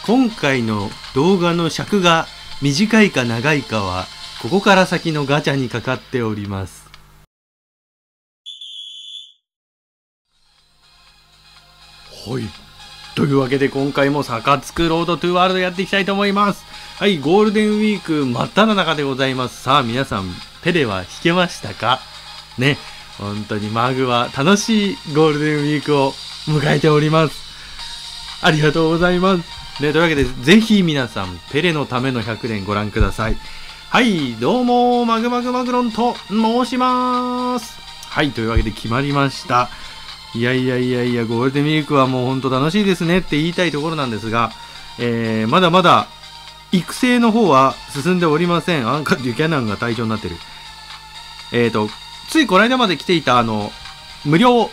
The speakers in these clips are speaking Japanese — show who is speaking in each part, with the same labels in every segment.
Speaker 1: 今回の動画の尺が短いか長いかは、ここから先のガチャにかかっております。はい。というわけで今回もサカツクロードトゥワールドやっていきたいと思います。はい、ゴールデンウィーク真っ只中でございます。さあ皆さん、ペレは引けましたかね。本当にマグは楽しいゴールデンウィークを迎えております。ありがとうございます。ね、というわけで、ぜひ皆さん、ペレのための100年ご覧ください。はい、どうも、マグロンと申します。はい、というわけで決まりました。いや、ゴールデンウィークはもうほんと楽しいですねって言いたいところなんですが、まだまだ、育成の方は進んでおりません。アンカー・デュキャナンが隊長になってる。ついこの間まで来ていた無料、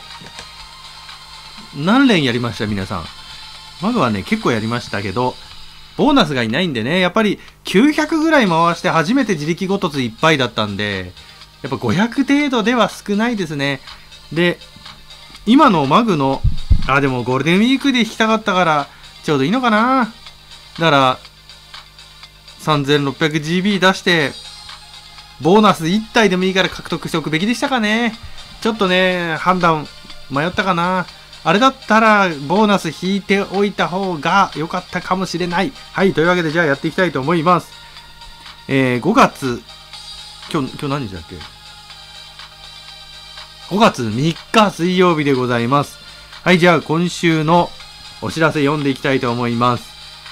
Speaker 1: 何連やりました皆さん。マグはね、結構やりましたけど、ボーナスがいないんでね、やっぱり900ぐらい回して初めて自力ごとついっぱいだったんで、やっぱ500程度では少ないですね。で、今のマグの、でもゴールデンウィークで引きたかったから、ちょうどいいのかな。だから、3600GB 出して、ボーナス1体でもいいから獲得しておくべきでしたかね。ちょっとね、判断迷ったかな。あれだったら、ボーナス引いておいた方が良かったかもしれない。はい、というわけで、じゃあやっていきたいと思います。5月、今日何日だっけ ?5 月3日水曜日でございます。はい、じゃあ今週のお知らせ読んでいきたいと思います。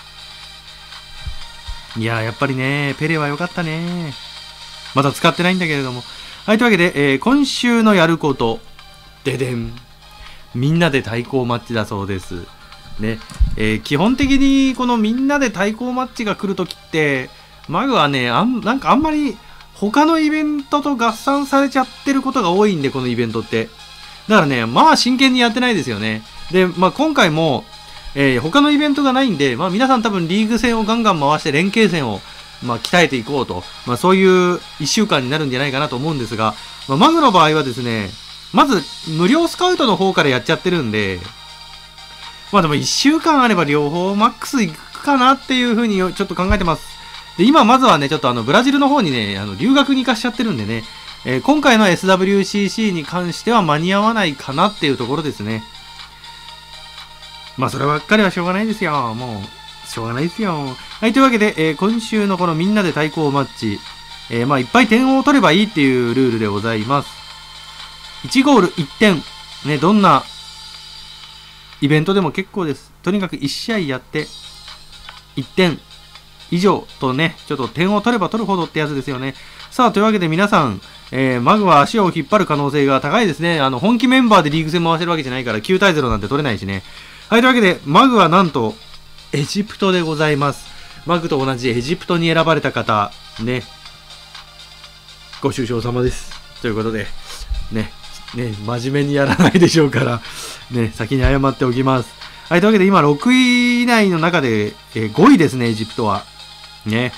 Speaker 1: いやー、やっぱりね、ペレは良かったね。まだ使ってないんだけれども。はい、というわけで、今週のやること、ででん。みんなで対抗マッチだそうです。ね。基本的にこのみんなで対抗マッチが来るときって、マグはね、なんかあんまり他のイベントと合算されちゃってることが多いんで、このイベントって。だからね、まあ真剣にやってないですよね。で、まあ今回も、他のイベントがないんで、まあ皆さん多分リーグ戦をガンガン回して連携戦を、まあ鍛えていこうと。まあそういう1週間になるんじゃないかなと思うんですが、まあマグの場合はですね、まず、無料スカウトの方からやっちゃってるんで、まあでも1週間あれば両方マックスいくかなっていう風にちょっと考えてます。で、今まずはね、ちょっとブラジルの方にね、留学に行かしちゃってるんでね、今回の SWCC に関しては間に合わないかなっていうところですね。まあそればっかりはしょうがないですよ。もう、しょうがないですよ。はい、というわけで、今週のこのみんなで対抗マッチ、まあいっぱい点を取ればいいっていうルールでございます。1ゴール1点。ね、どんなイベントでも結構です。とにかく1試合やって、1点以上とね、ちょっと点を取れば取るほどってやつですよね。さあ、というわけで皆さん、マグは足を引っ張る可能性が高いですね。本気メンバーでリーグ戦回せるわけじゃないから9対0なんて取れないしね。はい、というわけで、マグはなんと、エジプトでございます。マグと同じエジプトに選ばれた方、ね、ご愁傷様です。ということで、ね、真面目にやらないでしょうから、ね、先に謝っておきます。はい、というわけで今6位以内の中で、5位ですね、エジプトは。ね。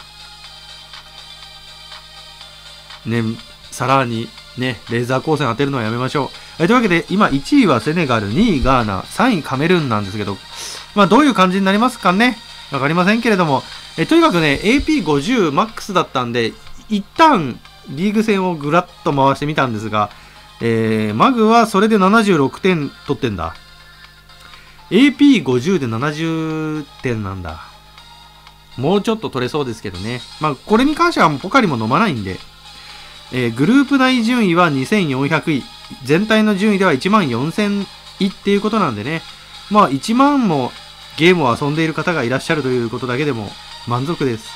Speaker 1: ね、さらに、ね、レーザー光線当てるのはやめましょう。はい、というわけで今1位はセネガル、2位ガーナ、3位カメルーンなんですけど、まあどういう感じになりますかね。わかりませんけれども、とにかくね、AP50 マックスだったんで、一旦リーグ戦をぐらっと回してみたんですが、マグはそれで76点取ってんだ。AP50 で70点なんだ。もうちょっと取れそうですけどね。まあ、これに関してはポカリも飲まないんで。グループ内順位は2400位。全体の順位では14000位っていうことなんでね。まあ、1万もゲームを遊んでいる方がいらっしゃるということだけでも満足です。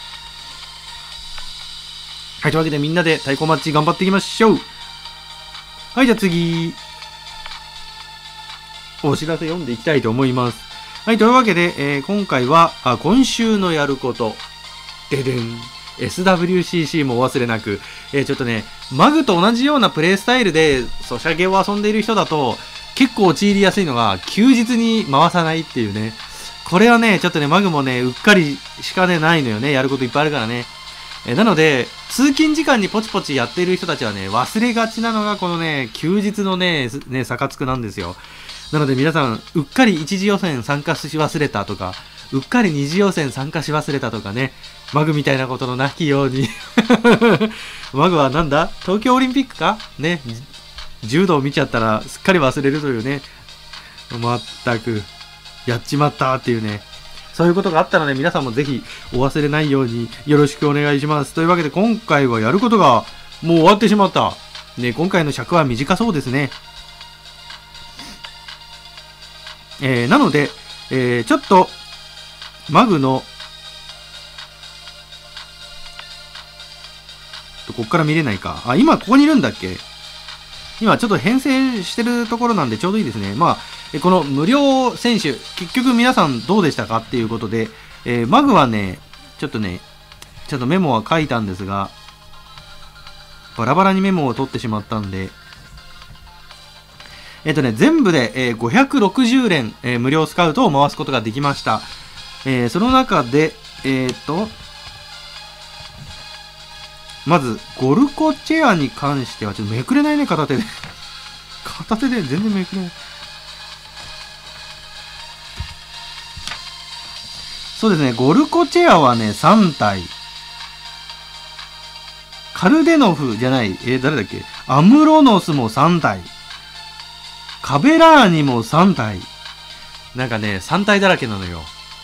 Speaker 1: はい、というわけでみんなで対抗マッチ頑張っていきましょう。はい、じゃあ次、お知らせ読んでいきたいと思います。はい、というわけで、今回は今週のやること、ででん、SWCC もお忘れなく、ちょっとね、マグと同じようなプレイスタイルでソシャゲを遊んでいる人だと、結構陥りやすいのが、休日に回さないっていうね。これはね、ちょっとね、マグもね、うっかりしかねないのよね。やることいっぱいあるからね。なので、通勤時間にポチポチやっている人たちはね、忘れがちなのがこのね、休日のね、サカツクなんですよ。なので皆さん、うっかり一次予選参加し忘れたとか、 うっかり二次予選参加し忘れたとかね、マグみたいなことのなきように。マグはなんだ東京オリンピックかね、柔道見ちゃったらすっかり忘れるというね。まったく、やっちまったっていうね。そういうことがあったので、皆さんもぜひお忘れないようによろしくお願いします。というわけで、今回はやることがもう終わってしまった。ね、今回の尺は短そうですね。なので、ちょっと、マグの、こっから見れないか。あ、今ここにいるんだっけ？今ちょっと編成してるところなんでちょうどいいですね。まあ、この無料選手、結局皆さんどうでしたかっていうことで、マグはね、ちょっとメモは書いたんですが、バラバラにメモを取ってしまったんで、全部で、560連、無料スカウトを回すことができました。その中で、まず、ゴルコチェアに関しては、ちょっとめくれないね、片手で。片手で全然めくれない。そうですね、ゴルコチェアはね、3体。カルデノフじゃない、誰だっけ？アムロノスも3体。カベラーニも3体。なんかね、3体だらけなのよ。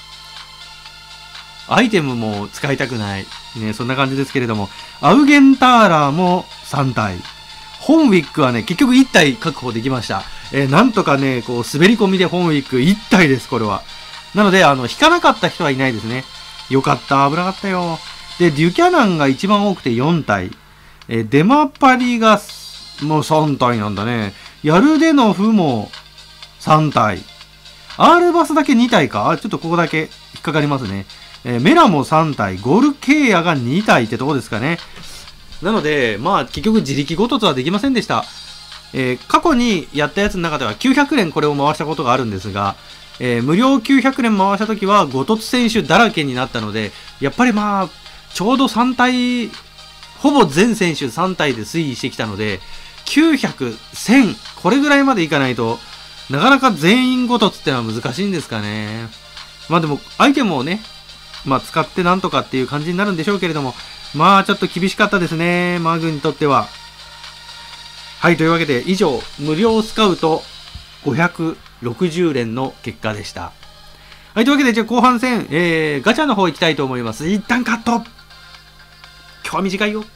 Speaker 1: アイテムも使いたくない。ね、そんな感じですけれども。アウゲンターラーも3体。ホンウィックはね、結局1体確保できました。なんとかね、こう、滑り込みでホンウィック1体です、これは。なので、引かなかった人はいないですね。よかった、危なかったよ。で、デュキャナンが一番多くて4体。デマパリが、もう3体なんだね。ヤルデノフも3体。アールバスだけ2体か。ちょっとここだけ引っかかりますね。メラも3体。ゴルケイヤが2体ってとこですかね。なので、まあ結局自力ごととはできませんでした。過去にやったやつの中では900連これを回したことがあるんですが、無料900連回した時はごとつ選手だらけになったので、やっぱりまあ、ちょうど3体、ほぼ全選手3体で推移してきたので、900、1000、これぐらいまでいかないと、なかなか全員ごとつってのは難しいんですかね。まあでも、アイテムをね、まあ使ってなんとかっていう感じになるんでしょうけれども、まあちょっと厳しかったですね、マグにとっては。はい、というわけで以上、無料スカウト560連の結果でした。はい、というわけでじゃあ後半戦、ガチャの方行きたいと思います。一旦カット。今日は短いよ。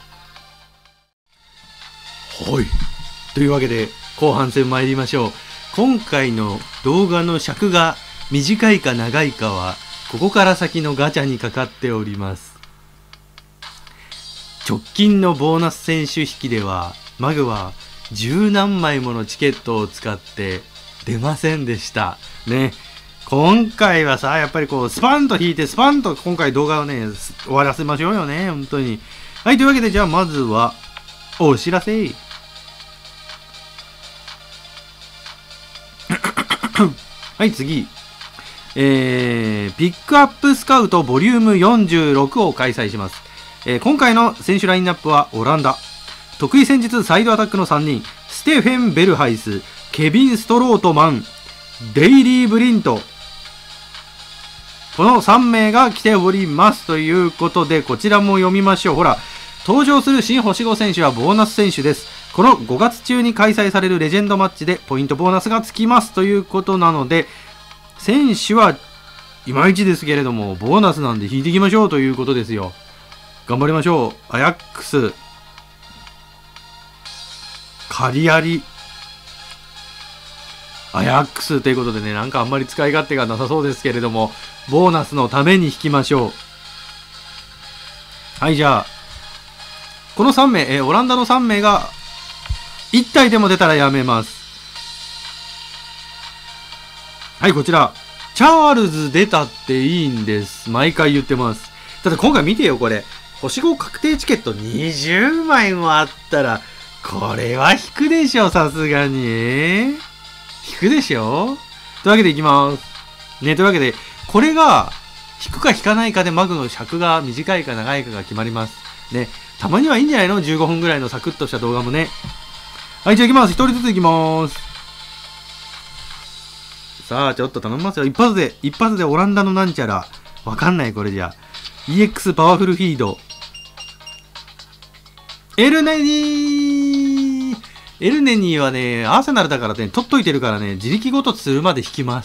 Speaker 1: はい。というわけで、後半戦参りましょう。今回の動画の尺が短いか長いかは、ここから先のガチャにかかっております。直近のボーナス選手引きでは、マグは十何枚ものチケットを使って出ませんでした。ね。今回はさ、やっぱりこう、スパンと引いて、スパンと今回動画をね、終わらせましょうよね。本当に。はい、というわけで、じゃあまずは、お知らせ。はい、次。ピックアップスカウトボリューム46を開催します。今回の選手ラインナップはオランダ。得意戦術サイドアタックの3人。ステフェン・ベルハイス、ケビン・ストロートマン、デイリー・ブリント。この3名が来ております。ということで、こちらも読みましょう。ほら、登場する新星5選手はボーナス選手です。この5月中に開催されるレジェンドマッチでポイントボーナスがつきますということなので、選手はいまいちですけれども、ボーナスなんで引いていきましょうということですよ。頑張りましょう。アヤックス、カリアリ、アヤックスということでね、なんかあんまり使い勝手がなさそうですけれども、ボーナスのために引きましょう。はい、じゃあ、この3名、オランダの3名が1体でも出たらやめます。はい、こちら。チャールズ出たっていいんです。毎回言ってます。ただ今回見てよ、これ。星5確定チケット20枚もあったら、これは引くでしょ、さすがに。引くでしょというわけでいきます。ね、というわけで、これが、引くか引かないかでマグの尺が短いか長いかが決まります。ね、たまにはいいんじゃないの ?15 分ぐらいのサクッとした動画もね。はい、じゃあ行きます。一人ずつ行きます。 さあ、ちょっと頼みますよ。一発でオランダのなんちゃら。わかんない、これじゃ。EX パワフルフィード。エルネニーはね、アーセナルだからね、取っといてるからね、自力ごとするまで引きます。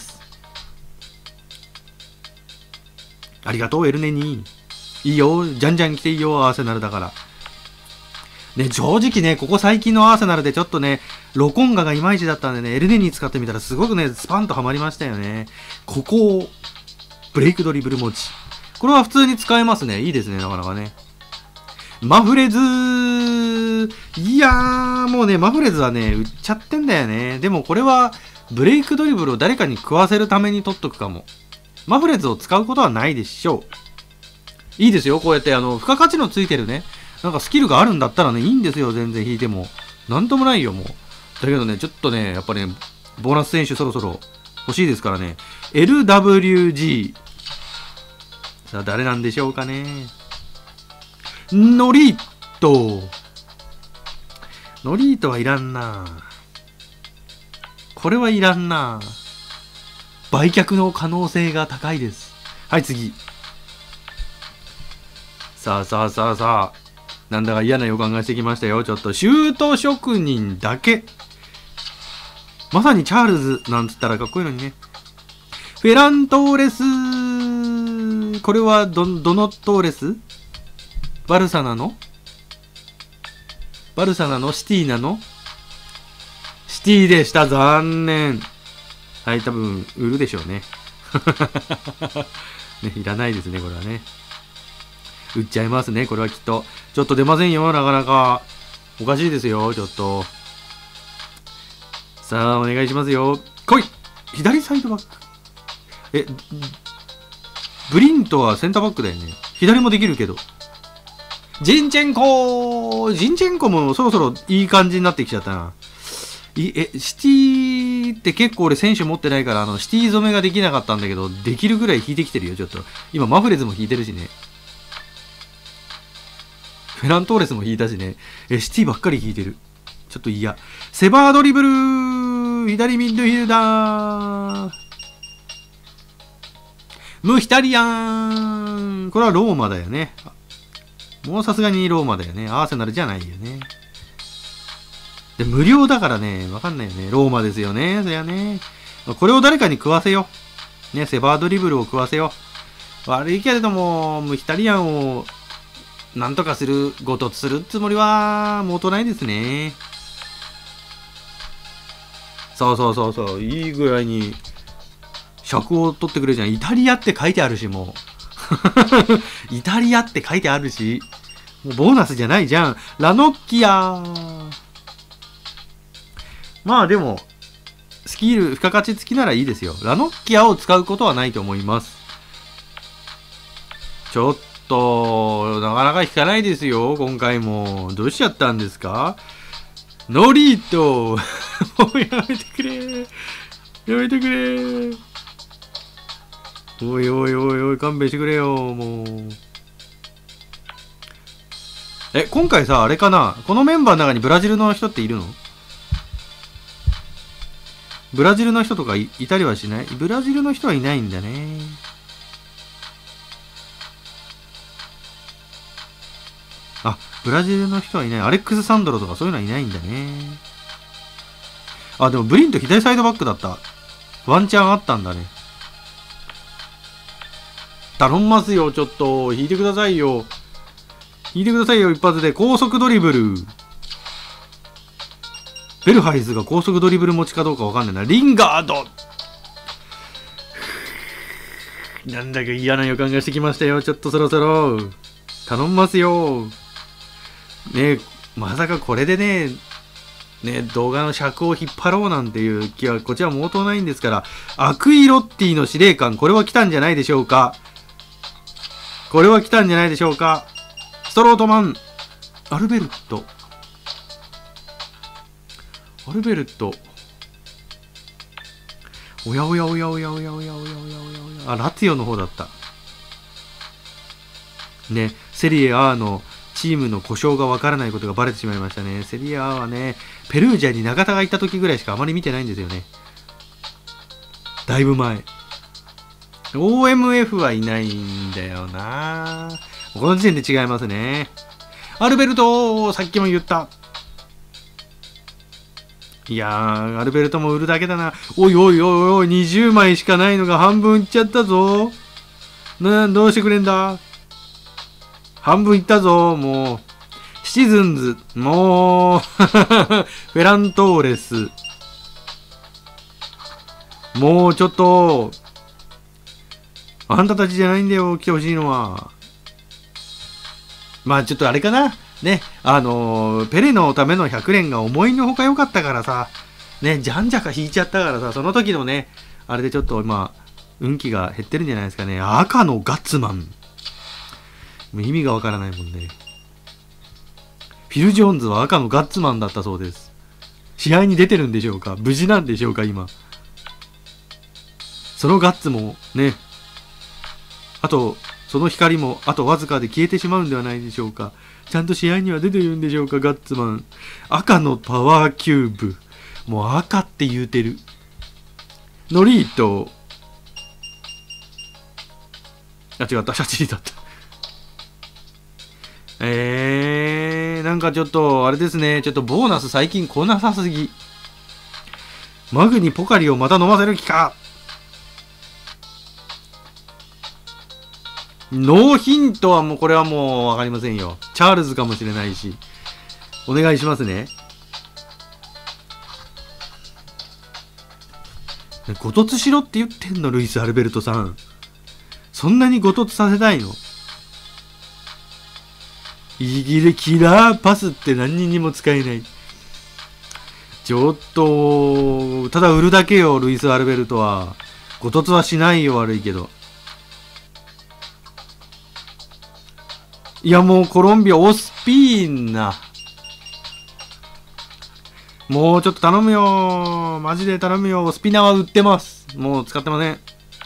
Speaker 1: ありがとう、エルネニー。いいよ、じゃんじゃん来ていいよ、アーセナルだから。ね、正直ね、ここ最近のアーセナルでちょっとね、ロコンガがいまいちだったんでね、エルネニー使ってみたらすごくね、スパンとハマりましたよね。ここを、ブレイクドリブル持ち。これは普通に使えますね。いいですね、なかなかね。マフレズいやー、もうね、マフレズはね、売っちゃってんだよね。でもこれは、ブレイクドリブルを誰かに食わせるために取っとくかも。マフレズを使うことはないでしょう。いいですよ、こうやって付加価値のついてるね。なんかスキルがあるんだったらね、いいんですよ、全然引いても。なんともないよ、もう。だけどね、ちょっとね、やっぱね、ボーナス選手そろそろ欲しいですからね。LWG。さあ、誰なんでしょうかね。ノリート。ノリートはいらんな。これはいらんな。売却の可能性が高いです。はい、次。さあ。なんだか嫌な予感がしてきましたよ。ちょっと、シュート職人だけ。まさにチャールズなんつったらかっこいいのにね。フェラントーレス。これはどのトーレス？バルサナのシティなの？シティでした。残念。はい、多分、売るでしょうね。ね、いらないですね、これはね。売っちゃいますね、これはきっと。ちょっと出ませんよ、なかなか。おかしいですよ、ちょっと。さあ、お願いしますよ。来い！左サイドバック。ブリントはセンターバックだよね。左もできるけど。ジンチェンコもそろそろいい感じになってきちゃったな。シティって結構俺選手持ってないから、シティ染めができなかったんだけど、できるぐらい引いてきてるよ、ちょっと。今、マフレズも引いてるしね。フェラントーレスも引いたしね。シティばっかり引いてる。ちょっと嫌。セバードリブル左ミッドフィルダームヒタリアンこれはローマだよね。もうさすがにローマだよね。アーセナルじゃないよね。で、無料だからね、わかんないよね。ローマですよね。そりゃね。これを誰かに食わせよう。ね、セバードリブルを食わせよう。悪いけれども、ムヒタリアンをなんとかする、ごとするつもりは、もとないですね。そう。いいぐらいに、尺を取ってくれるじゃん。イタリアって書いてあるし、もう。イタリアって書いてあるし。もうボーナスじゃないじゃん。ラノッキアまあでも、スキル、付加価値付きならいいですよ。ラノッキアを使うことはないと思います。ちょっと、なかなか引かないですよ、今回も。どうしちゃったんですか？ノリートもうやめてくれ。やめてくれ。おい、勘弁してくれよ、もう。今回さ、あれかな？このメンバーの中にブラジルの人っているの？ブラジルの人とか いたりはしない？ブラジルの人はいないんだね。あ、ブラジルの人はいない。アレックス・サンドロとかそういうのはいないんだね。あ、でもブリント左サイドバックだった。ワンチャンあったんだね。頼んますよ、ちょっと。引いてくださいよ。引いてくださいよ、一発で。高速ドリブル。ベルハイズが高速ドリブル持ちかどうかわかんないな。リンガードなんだか嫌な予感がしてきましたよ。ちょっとそろそろ。頼んますよ。ね、まさかこれでね、動画の尺を引っ張ろうなんていう気はこちら毛頭ないんですから、アクイロッティの司令官、これは来たんじゃないでしょうか。これは来たんじゃないでしょうか。ストロートマン、アルベルト。おや。あ、ラツィオの方だった。ね、セリエ A のチームの故障がわからないことがバレてしまいましたね。セリエ A はね、ペルージャに永田が行った時ぐらいしかあまり見てないんですよね。ストロートマン、アルベルト。おや。 A のチームの故障がわからないことがバレてしまいましたね。セリエ A はね、ペルージャに永田が行った時ぐらいしかあまり見てないんですよね。ストロートマン、アルベルト。おや。 A のチームの故障がわからないことがバレてしまいましたね。セリエ A はね、ペルージャに永田が行った時ぐらいしかあまり見てないんですよね。 だいぶ前。OMF はいないんだよな。この時点で違いますね。アルベルト、さっきも言った。いやー、アルベルトも売るだけだな。おいおいおいおい、20枚しかないのが半分いっちゃったぞ。どうしてくれんだ。半分いったぞ、もう。シチズンズ、もう、フェラントーレス。もうちょっと、あんたたちじゃないんだよ、来てほしいのは。まあちょっとあれかな。ね、ペレのための100連が思いのほか良かったからさ、ね、じゃんじゃか引いちゃったからさ、その時のね、あれでちょっと今、運気が減ってるんじゃないですかね。赤のガッツマン。もう意味がわからないもんね。フィル・ジョーンズは赤のガッツマンだったそうです。試合に出てるんでしょうか？無事なんでしょうか今。そのガッツもね、あと、その光もあとわずかで消えてしまうんではないでしょうか。ちゃんと試合には出てるんでしょうか、ガッツマン。赤のパワーキューブ。もう赤って言うてる。ノリート。あ、違った、シャチリだった。なんかちょっと、あれですね。ちょっとボーナス最近来なさすぎ。マグにポカリをまた飲ませる気か。ノーヒントはもうこれはもうわかりませんよ。チャールズかもしれないし。お願いしますね。ごとつしろって言ってんの、ルイス・アルベルトさん。そんなにごとつさせたいの？イギリキラーパスって何にも使えない。ちょっと、ただ売るだけよ、ルイス・アルベルトは。ごとつはしないよ、悪いけど。いやもうコロンビア、オスピーナ。もうちょっと頼むよ。マジで頼むよ。オスピナは売ってます。もう使ってません。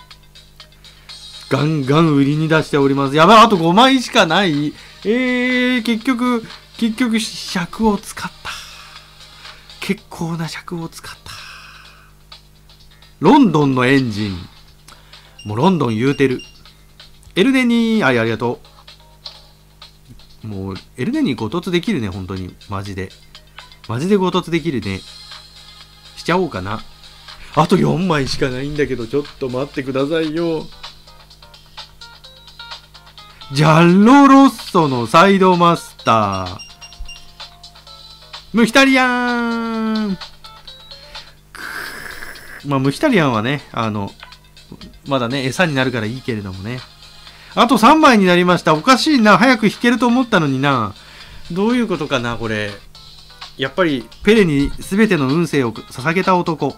Speaker 1: ガンガン売りに出しております。やばい、あと5枚しかない。結局、尺を使った。結構な尺を使った。ロンドンのエンジン。もうロンドン言うてる。エルネに、ありがとう。もう、エルネにごとつできるね、本当に。マジで。マジでごとつできるね。しちゃおうかな。あと4枚しかないんだけど、ちょっと待ってくださいよ。ジャッロロッソのサイドマスター。ムヒタリアン。まあ、ムヒタリアンはね、まだね、餌になるからいいけれどもね。あと3枚になりました。おかしいな。早く引けると思ったのにな。どういうことかな、これ。やっぱり、ペレに全ての運勢を捧げた男。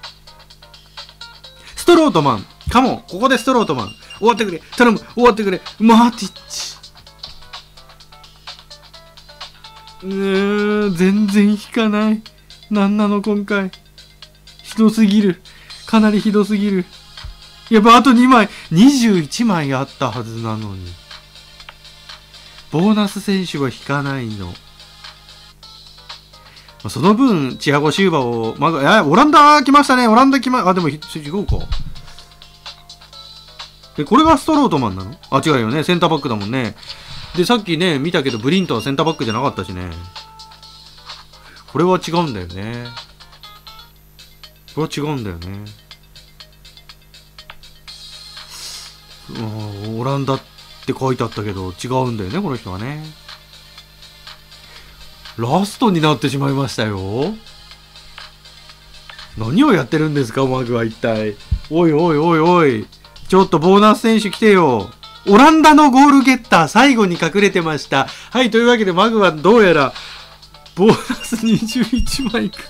Speaker 1: ストロートマン。カモン。ここでストロートマン。終わってくれ。頼む。終わってくれ。マーティッチ。全然引かない。なんなの、今回。ひどすぎる。かなりひどすぎる。やっぱあと2枚。21枚あったはずなのに。ボーナス選手は引かないの。その分、チアゴ・シューバを、オランダ来ましたね。オランダ来ま、でも、違うか。これがストロートマンなの？あ、違うよね。センターバックだもんね。で、さっきね、見たけど、ブリントはセンターバックじゃなかったしね。これは違うんだよね。これは違うんだよね。オランダって書いてあったけど、違うんだよね、この人はね。ラストになってしまいましたよ。何をやってるんですか、マグは一体。おいおいおいおい。ちょっとボーナス選手来てよ。オランダのゴールゲッター、最後に隠れてました。はい、というわけでマグはどうやら、ボーナス21枚くくった。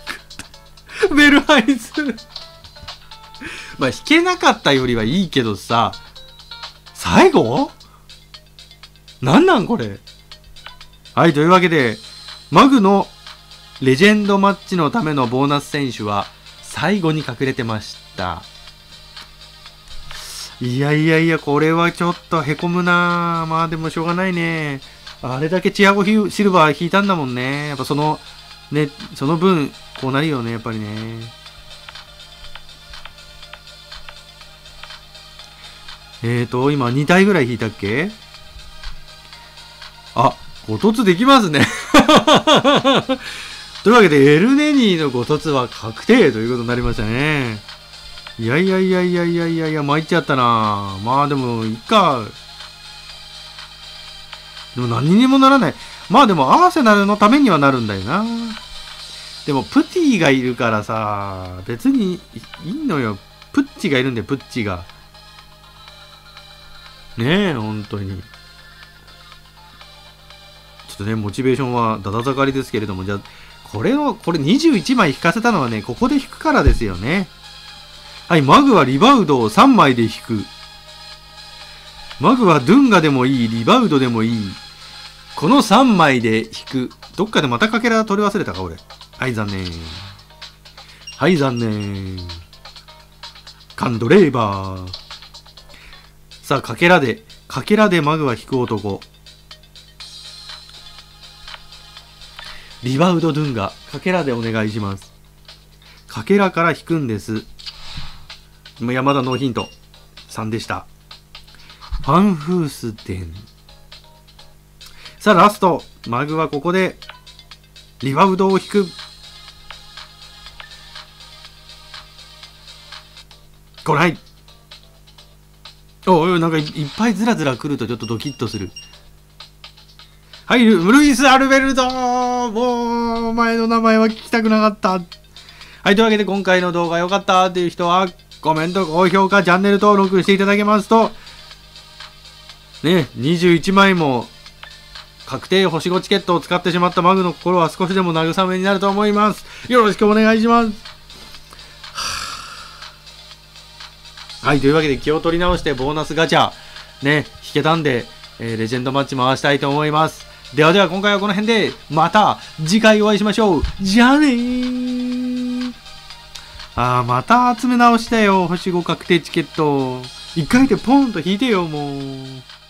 Speaker 1: ベルハイズ。まあ、引けなかったよりはいいけどさ、最後なんこれ。はい、というわけで、マグのレジェンドマッチのためのボーナス選手は、最後に隠れてました。いや、これはちょっと凹むな。まあでもしょうがないね。あれだけチアゴシルバー引いたんだもんね。やっぱその分、こうなるよね、やっぱりね。 今2体ぐらい引いたっけ？あ、ご突できますね。というわけで、エルネニーのご突は確定ということになりましたね。いや、参っちゃったな。まあでも、いっか。でも何にもならない。まあでも、アーセナルのためにはなるんだよな。でも、プティがいるからさ、別にいいのよ。プッチがいるんだよ、プッチが。ねえ、本当に。ちょっとね、モチベーションはだだ下がりですけれども、じゃあ、これ21枚引かせたのはね、ここで引くからですよね。はい、マグはリバウドを3枚で引く。マグはドゥンガでもいい、リバウドでもいい。この3枚で引く。どっかでまたかけら取り忘れたか、俺。はい、残念。はい、残念。カンドレーバー。さあ、かけらでマグは引く男。リバウドドゥンガ、かけらでお願いします。かけらから引くんです。山田ノーヒント。3でした。ファンフースデン。さあ、ラスト。マグはここで、リバウドを引く。来ない。なんかいっぱいずらずら来るとちょっとドキッとする。はい、ルイス・アルベルト。もう、お前の名前は聞きたくなかった。はい、というわけで今回の動画良かったっていう人は、コメント、高評価、チャンネル登録していただけますと、ね、21枚も、確定星5チケットを使ってしまったマグの心は少しでも慰めになると思います。よろしくお願いします。はい、というわけで気を取り直してボーナスガチャ、ね、引けたんで、レジェンドマッチ回したいと思います。では今回はこの辺で、また次回お会いしましょう。じゃあねー。また集め直したよ。星5確定チケット。1回でポンと引いてよ、もう。